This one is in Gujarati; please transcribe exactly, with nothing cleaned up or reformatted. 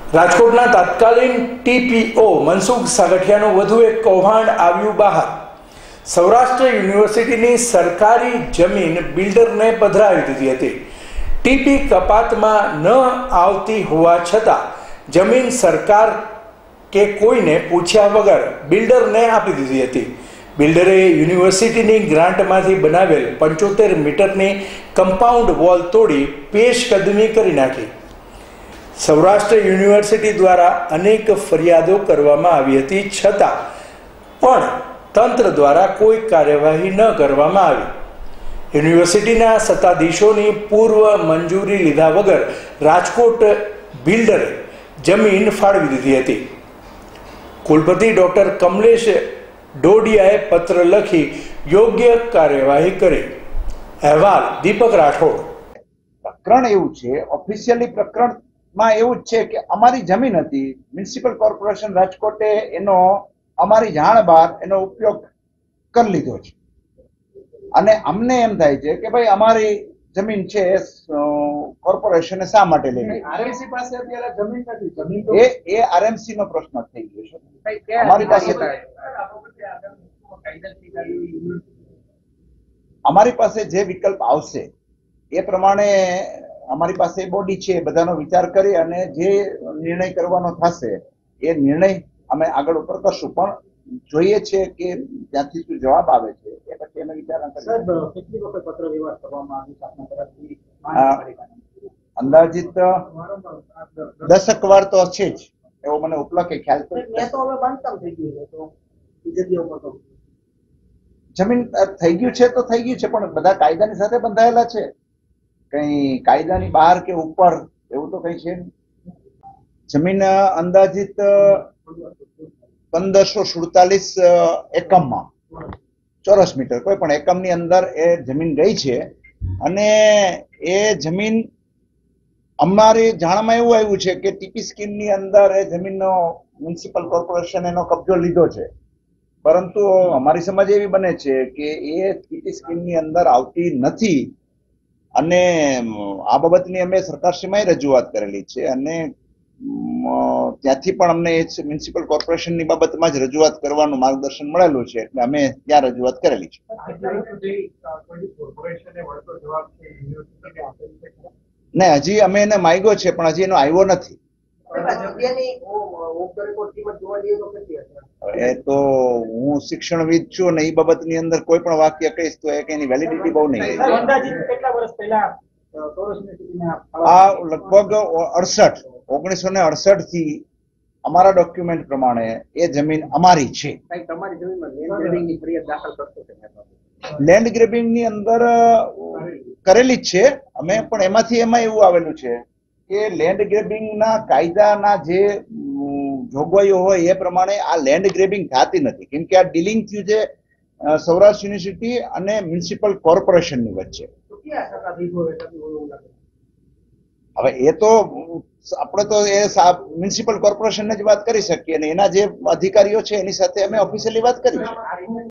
રાજકોટના તત્કાલીન ટીપીઓ મનસુખ સાગઠિયાનું વધુ એક કૌભાંડ આવ્યું બહાર। સૌરાષ્ટ્ર યુનિવર્સિટીની સરકારી જમીન બિલ્ડરને પધરાવી દીધી હતી। ટીપી કપાતમાં ન આવતી હોવા છતાં જમીન સરકાર કે કોઈને પૂછ્યા વગર બિલ્ડરને આપી દીધી હતી। બિલ્ડરે યુનિવર્સિટીની ગ્રાન્ટમાંથી બનાવેલ પંચોતેર મીટરની કમ્પાઉન્ડ વોલ તોડી પેશકદમી કરી નાખી। સૌરાષ્ટ્ર યુનિવર્સિટી દ્વારા અનેક ફરિયાદો કરવામાં આવી હતી, છતાં પણ તંત્ર દ્વારા કોઈ કાર્યવાહી ન કરવામાં આવી। યુનિવર્સિટીના સત્તાધીશોની પૂર્વ મંજૂરી લીધા વગર રાજકોટ બિલ્ડરે જમીન ફાળવી દીધી હતી। કુલપતિ ડોક્ટર કમલેશ ડોડિયાએ પત્ર લખી યોગ્ય કાર્યવાહી કરી। અહેવાલ દીપક રાઠોડ। પ્રકરણ એવું છે, ઓફિશિયલી પ્રકરણ માં એવું જ છે કે અમારી જમીન હતી, મ્યુનિસિપલ કોર્પોરેશન રાજકોટે એનો અમારી જાણ બહાર એનો ઉપયોગ કરી લીધો છે અને અમને એમ થાય છે કે ભાઈ અમારી જમીન છે કોર્પોરેશને શા માટે લેવી? આરએમસી પાસે અત્યારે જમીન નથી, જમીન એ એ આરએમસી નો પ્રશ્ન થઈ ગયો છે। અમારી પાસે અમારી પાસે જે વિકલ્પ આવશે એ પ્રમાણે અમારી પાસે બોડી છે, બધાનો વિચાર કરી અને જે નિર્ણય કરવાનો થશે એ નિર્ણય અમે આગળ ઉપર કરશું। પણ જોઈએ છે કે ત્યાંથી શું જવાબ આવે છે એ પછી અમે વિચારણા કરીશું। કેટલી વખત પત્ર વ્યવહાર કરવામાં આવી? અંદાજિત દસક વાર તો છે જ, એવો મને ઉપલકે ખ્યાલ છે। જમીન થઈ ગયું છે તો થઈ ગયું છે, પણ બધા કાયદાની સાથે બંધાયેલા છે, કઈ કાયદાની બહાર કે ઉપર એવું તો કઈ છે નહીં। જમીન અંદાજિત પંદરસો સુડતાલીસ એકમમાં ચોરસ મીટર કોઈ પણ એકમની અંદર એ જમીન ગઈ છે અને એ જમીન અમારી જાણમાં એવું આવ્યું છે કે ટીપી સ્કીમની અંદર એ જમીનનો મ્યુનિસિપલ કોર્પોરેશન એનો કબજો લીધો છે, પરંતુ અમારી સમજ એવી બને છે કે એ ટીપી સ્કીમની અંદર આવતી નથી અને આ બાબતની અમે સરકારશ્રીમાં રજૂઆત કરેલી છે અને ત્યાંથી પણ અમને મ્યુનિસિપલ કોર્પોરેશનની બાબતમાં જ રજૂઆત કરવાનું માર્ગદર્શન મળેલું છે, એટલે અમે ત્યાં રજૂઆત કરેલી છે। ને હજી અમે એને માંગ્યો છે પણ હજી એનો આવ્યો નથી। એ તો હું શિક્ષણવિદ છું ને એ બાબતની અંદર કોઈ પણ વાક્ય કહીશ તો એની વેલિડિટી બહુ નહીં। આ લગભગ અડસઠ ઓગણીસો ને અડસઠ થી અમારા ડોક્યુમેન્ટ પ્રમાણે એ જમીન અમારી છે। લેન્ડ ગ્રેબિંગ ની અંદર કરેલી જ છે અમે, પણ એમાંથી એમાં એવું આવેલું છે કે લેન્ડ ગ્રેબિંગ ના કાયદાના જે જોગવાઈઓ હોય એ પ્રમાણે આ લેન્ડ ગ્રેબિંગ થતી નથી, કેમ કે આ ડીલિંગ થયું છે સૌરાષ્ટ્ર યુનિવર્સિટી અને મ્યુનિસિપલ કોર્પોરેશનની વચ્ચે। હવે એ તો આપણે તો એ મ્યુનિસિપલ કોર્પોરેશનને જ વાત કરી શકીએ અને એના જે અધિકારીઓ છે એની સાથે અમે ઓફિશિયલી વાત કરી છે।